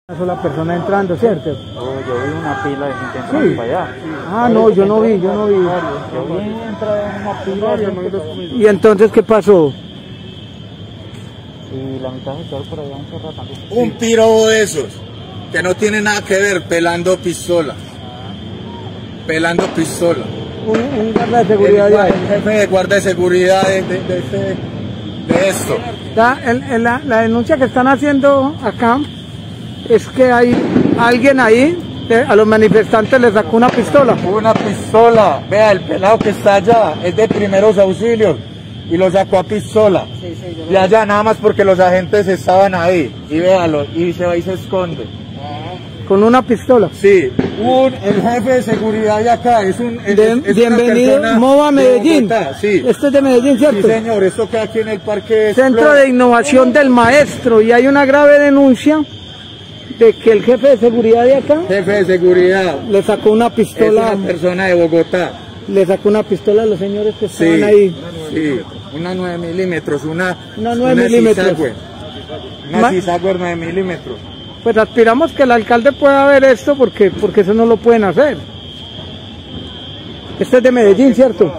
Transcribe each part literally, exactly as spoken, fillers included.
Una sola persona entrando, ¿cierto? Oh, yo vi una pila de gente entrando sí. para allá. Ah, no, yo no vi, yo no vi. Yo vi entrar una pila de gente. ¿Y entonces qué pasó? Y la mitad se quedó por allá encerrada también. Un piro de esos, que no tiene nada que ver, pelando pistola. Pelando pistola. Un, un guarda de seguridad El, de ahí. el jefe de guardia de seguridad de, de, de, de, de esto. La, el, el, la, la denuncia que están haciendo acá es que hay alguien ahí, de, a los manifestantes les sacó una pistola. Una pistola, vea, el pelado que está allá es de primeros auxilios y lo sacó a pistola. Sí, sí, y allá nada más porque los agentes estaban ahí, y véalo, y se va y se esconde. Con una pistola. Sí, un, el jefe de seguridad de acá es un... Es, de, es bienvenido, Mova Medellín. Bogotá, sí. Este es de Medellín, ¿cierto? Sí, señor, esto queda aquí en el Parque Centro Explora. de Innovación del Maestro, y hay una grave denuncia de que el jefe de seguridad de acá Jefe de seguridad, le sacó una es pistola, una persona de Bogotá. le sacó una pistola a los señores que estaban Sí, ahí. sí, una nueve milímetros, una... Una nueve milímetros. Zizagüe. Una Ma- Zizagüe nueve milímetros. Pues aspiramos que el alcalde pueda ver esto porque, porque eso no lo pueden hacer. Este es de Medellín, ¿cierto?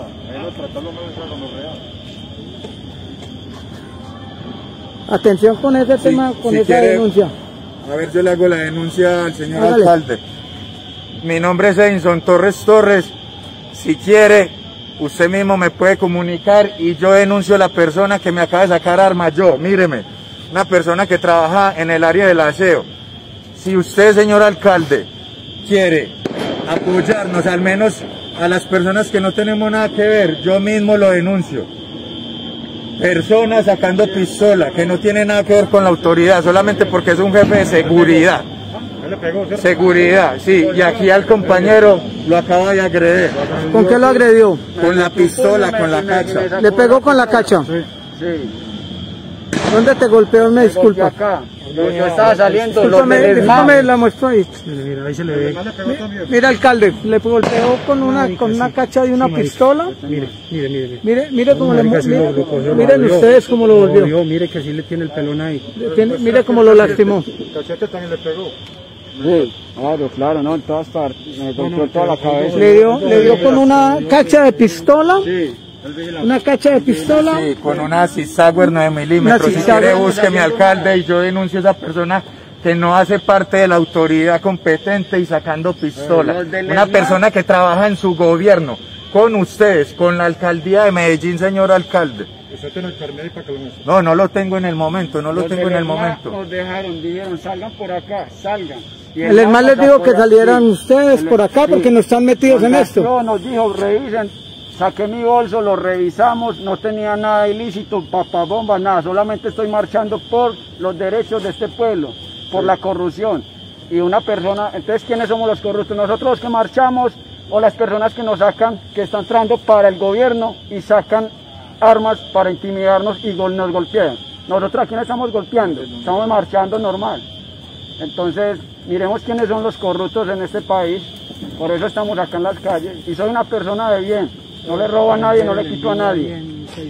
Atención con ese Sí, tema, con si esa quiere- denuncia. A ver, yo le hago la denuncia al señor Hágale. alcalde. Mi nombre es Edinson Torres Torres. Si quiere, usted mismo me puede comunicar y yo denuncio a la persona que me acaba de sacar armas. Yo, míreme, una persona que trabaja en el área del aseo. Si usted, señor alcalde, quiere apoyarnos, al menos a las personas que no tenemos nada que ver, yo mismo lo denuncio. Personas sacando pistola, que no tiene nada que ver con la autoridad, solamente porque es un jefe de seguridad. Seguridad, sí, y aquí al compañero lo acaba de agredir. ¿Con qué lo agredió? Con la pistola, con la cacha. ¿Le pegó con la cacha? Sí. ¿Dónde te golpeó? Me disculpa. Acá. Yo, yo estaba saliendo. Discúlpame, los discúlpame, la muestro ahí. Mira, ahí se le ve. Mira, alcalde, le golpeó con una, con una cacha y una pistola. Mire, mire, mire. Mire, mire cómo le Marica, sí mire, lo- lo cogió, lo miren volvió. ustedes cómo lo volvió. volvió. Mire que sí le tiene el pelón ahí. Tiene- Mire cómo lo lastimó. Cachete también le pegó. Sí, claro, claro, no, en todas partes. Me golpeó toda la cabeza. Le dio, le dio con una cacha de pistola. Una cacha de pistola. Sí, con una Zizagüe nueve milímetros. Una Si Zizagüe. quiere, busque mi alcalde y yo denuncio a esa persona que no hace parte de la autoridad competente y sacando pistola. Los del Una ESMAD. persona que trabaja en su gobierno, con ustedes, con la alcaldía de Medellín, señor alcalde. No, no lo tengo en el momento, no lo tengo en el momento. Nos dejaron, dijeron, salgan por acá, salgan. Y El ESMAD les acá dijo por que aquí. salieran ustedes El- por acá sí. porque no están metidos en Nos esto. mostró, nos dijo, revisen, saqué mi bolso, lo revisamos, no tenía nada ilícito, papabombas, nada, solamente estoy marchando por los derechos de este pueblo, por la corrupción. Y una persona, entonces, ¿quiénes somos los corruptos? Nosotros los que marchamos o las personas que nos sacan, que están entrando para el gobierno y sacan armas para intimidarnos y gol- nos golpean. Nosotros aquí no estamos golpeando, estamos marchando normal. Entonces, miremos quiénes son los corruptos en este país, por eso estamos acá en las calles. Y soy una persona de bien, no le robo a nadie, no le quito a nadie.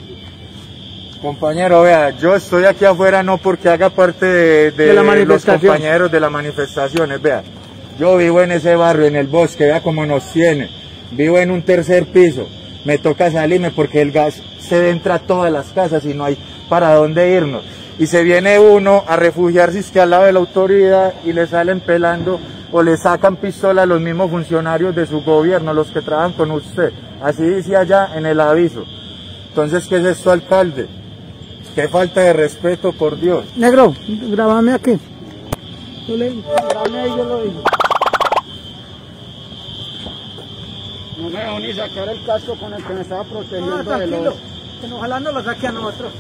Compañero, vea, yo estoy aquí afuera no porque haga parte de, de De la los manifestación. compañeros de las manifestaciones, vea. Yo vivo en ese barrio, en el bosque, vea cómo nos tiene. Vivo en un tercer piso. Me toca salirme porque el gas se entra a todas las casas y no hay para dónde irnos. Y se viene uno a refugiarse es que al lado de la autoridad y le salen pelando o le sacan pistola a los mismos funcionarios de su gobierno, los que trabajan con usted. Así dice allá en el aviso. Entonces, ¿qué es esto, alcalde? Qué falta de respeto, por Dios. Negro, grabame aquí. Yo le, grabame ahí, yo lo digo. No me dejó ni sacar el casco con el que me estaba protegiendo No, de tranquilo, los... que no- ojalá no lo saque a nosotros.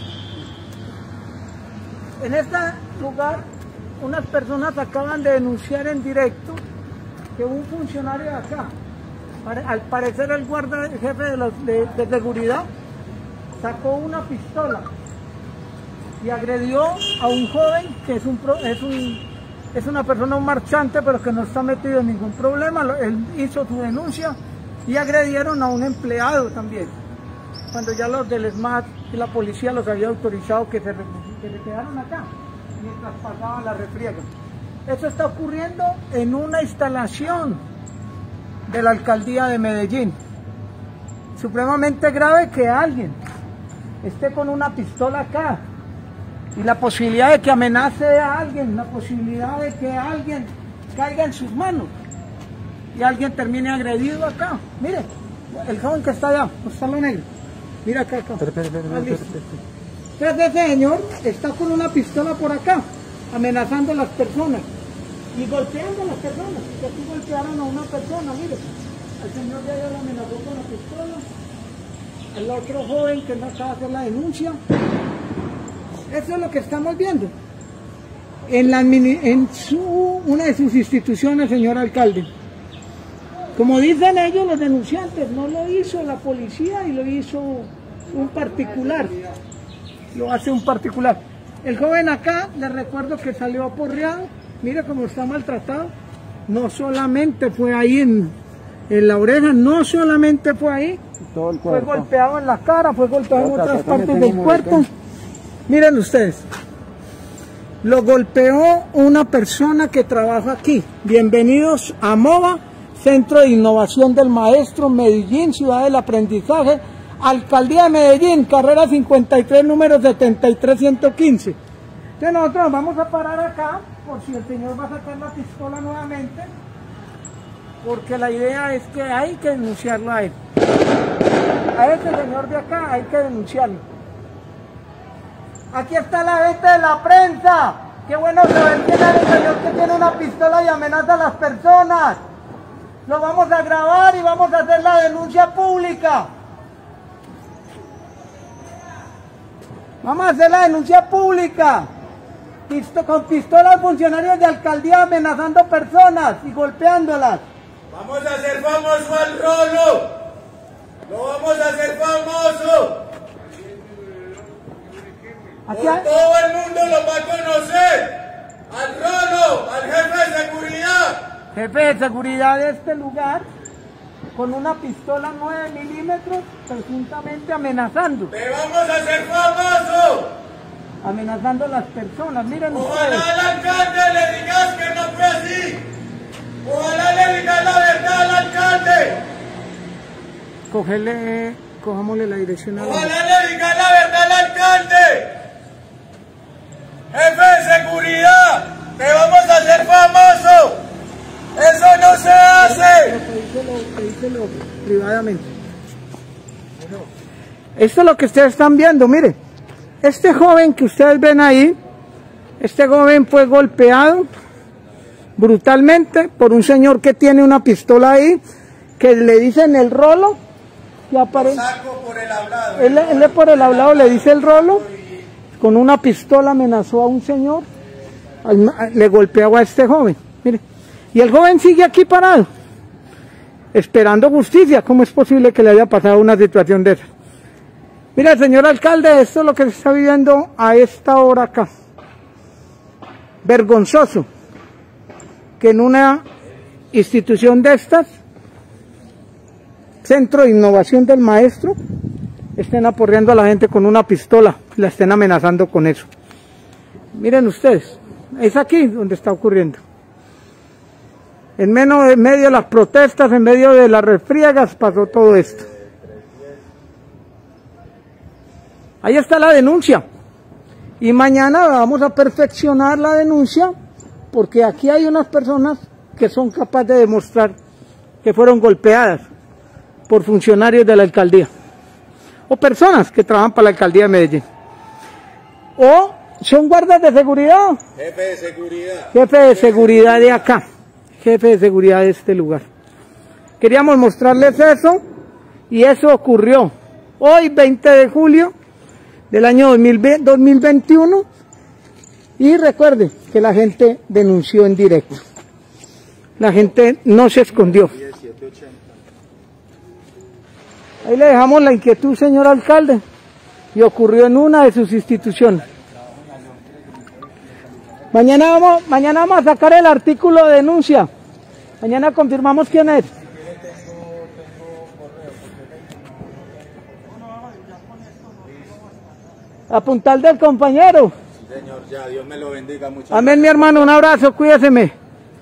En este lugar, unas personas acaban de denunciar en directo que un funcionario de acá, pare- al parecer el guarda el jefe de, los, de, de seguridad, sacó una pistola y agredió a un joven que es un, pro- es un es una persona, un marchante, pero que no está metido en ningún problema. Lo- Él hizo su denuncia y agredieron a un empleado también, cuando ya los del ESMAD y la policía los había autorizado que se, re- que se quedaron acá mientras pasaba la refriega. Eso está ocurriendo en una instalación de la alcaldía de Medellín. Supremamente grave que alguien esté con una pistola acá y la posibilidad de que amenace a alguien, la posibilidad de que alguien caiga en sus manos y alguien termine agredido acá. Mire, el joven que está allá, está lo negro. Mira acá, acá. Espera, espera, espera, Ah, espera, listo. espera, espera. Entonces ese señor está con una pistola por acá, amenazando a las personas y golpeando a las personas. Que aquí golpearon a una persona, mire. El señor de allá lo amenazó con la pistola. El otro joven que no acaba de hacer la denuncia. Eso es lo que estamos viendo. En, la, en su, una de sus instituciones, señor alcalde. Como dicen ellos, los denunciantes, no lo hizo la policía y lo hizo un particular. Lo hace un particular. El joven acá, les recuerdo que salió aporreado. Mire cómo está maltratado. No solamente fue ahí en, en la oreja, no solamente fue ahí. Todo el Fue cuerpo. golpeado en la cara, fue golpeado en Otra, otras acá me partes tengo del un cuerpo. moretón. Miren ustedes. Lo golpeó una persona que trabaja aquí. Bienvenidos a MOVA, Centro de Innovación del Maestro, Medellín, Ciudad del Aprendizaje, Alcaldía de Medellín, carrera cincuenta y tres, número setenta y tres ciento quince. Entonces nosotros nos vamos a parar acá, por si el señor va a sacar la pistola nuevamente, porque la idea es que hay que denunciarlo a él. A este señor de acá hay que denunciarlo. Aquí está la gente de la prensa. Qué bueno saber quién es el señor que tiene una pistola y amenaza a las personas. Lo vamos a grabar y vamos a hacer la denuncia pública. Vamos a hacer la denuncia pública. Pisto, con pistolas funcionarios de alcaldía amenazando personas y golpeándolas. Vamos a hacer famoso al Rolo. Lo vamos a hacer famoso. Aquí Por hay, todo el mundo lo va a conocer. Al Rolo, al jefe de seguridad. jefe de seguridad de este lugar, con una pistola nueve milímetros, presuntamente amenazando. Te vamos a hacer famoso. Amenazando a las personas. Miren ustedes. Ojalá al alcalde le digas que no fue así. Ojalá le digas la verdad al alcalde. Cógele, cojámosle la dirección a la... Ojalá le digas la verdad al alcalde. Jefe de seguridad, te vamos a hacer famoso. Eso no se hace. Pedíselo, pedíselo privadamente. Esto es lo que ustedes están viendo, mire. Este joven que ustedes ven ahí, este joven fue golpeado brutalmente por un señor que tiene una pistola ahí, que le dicen el Rolo, que aparece. Saco por el hablado. Él, él por el hablado le dice el Rolo, con una pistola amenazó a un señor, al- le golpeaba a este joven, mire. Y el joven sigue aquí parado, esperando justicia. ¿Cómo es posible que le haya pasado una situación de esa? Mira, señor alcalde, esto es lo que se está viviendo a esta hora acá. Vergonzoso que en una institución de estas, Centro de Innovación del Maestro, estén aporreando a la gente con una pistola, la estén amenazando con eso. Miren ustedes, es aquí donde está ocurriendo. En menos, en medio de las protestas, en medio de las refriegas, pasó todo esto. Ahí está la denuncia. Y mañana vamos a perfeccionar la denuncia, porque aquí hay unas personas que son capaces de demostrar que fueron golpeadas por funcionarios de la alcaldía, o personas que trabajan para la alcaldía de Medellín, o son guardas de seguridad, Jefe de seguridad. jefe de seguridad de acá, jefe de seguridad de este lugar. Queríamos mostrarles eso, y eso ocurrió hoy, veinte de julio del año dos mil veinte, dos mil veintiuno, y recuerde que la gente denunció en directo. La gente no se escondió. Ahí le dejamos la inquietud, señor alcalde, y ocurrió en una de sus instituciones. Mañana vamos, mañana vamos a sacar el artículo de denuncia. Mañana confirmamos quién es. Apuntal del compañero. Señor, ya, Dios me lo bendiga mucho. Amén, mi hermano, un abrazo, cuídeseme.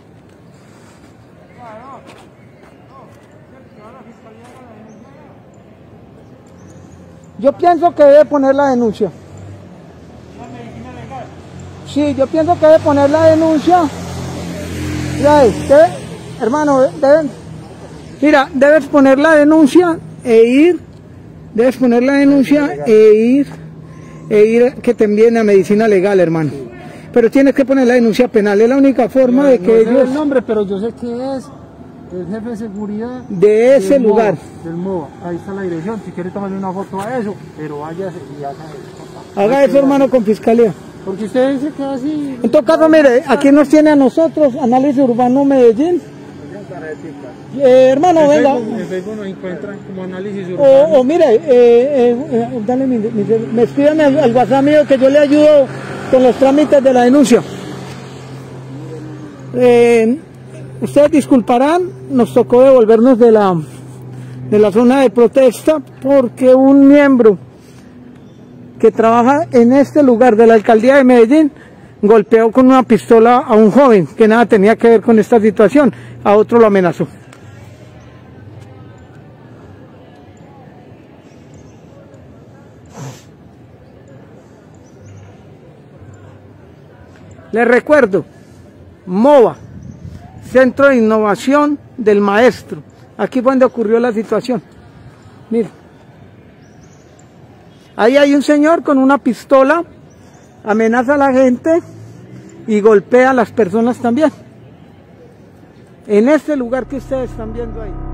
Yo pienso que debe poner la denuncia. Sí, yo pienso que debe poner la denuncia. Mira, debe, hermano, deben, mira, debes poner la denuncia e ir, debes poner la denuncia e ir, e ir que te envíen a medicina legal, hermano. Pero tienes que poner la denuncia penal, es la única forma de que no sé ellos... el nombre, pero yo sé que es el jefe de seguridad de ese del lugar. MOVA, del MOVA. Ahí está la dirección, si quiere tomarle una foto a eso, pero váyase y haga eso. Haga eso, hermano, con fiscalía. Porque usted dice que así... En todo caso, mire, aquí nos tiene a nosotros, Análisis Urbano Medellín. Eh, hermano, En venga. Facebook, en Facebook nos encuentran como Análisis Urbano. O, o mire, eh, eh, eh, dale mi, mi, me escríbame al, al WhatsApp mío que yo le ayudo con los trámites de la denuncia. Eh, ustedes disculparán, nos tocó devolvernos de la, de la zona de protesta porque un miembro que trabaja en este lugar de la alcaldía de Medellín golpeó con una pistola a un joven que nada tenía que ver con esta situación, a otro lo amenazó. Les recuerdo, MOVA, Centro de Innovación del Maestro. Aquí fue donde ocurrió la situación. Miren. Ahí hay un señor con una pistola, amenaza a la gente y golpea a las personas también. En este lugar que ustedes están viendo ahí.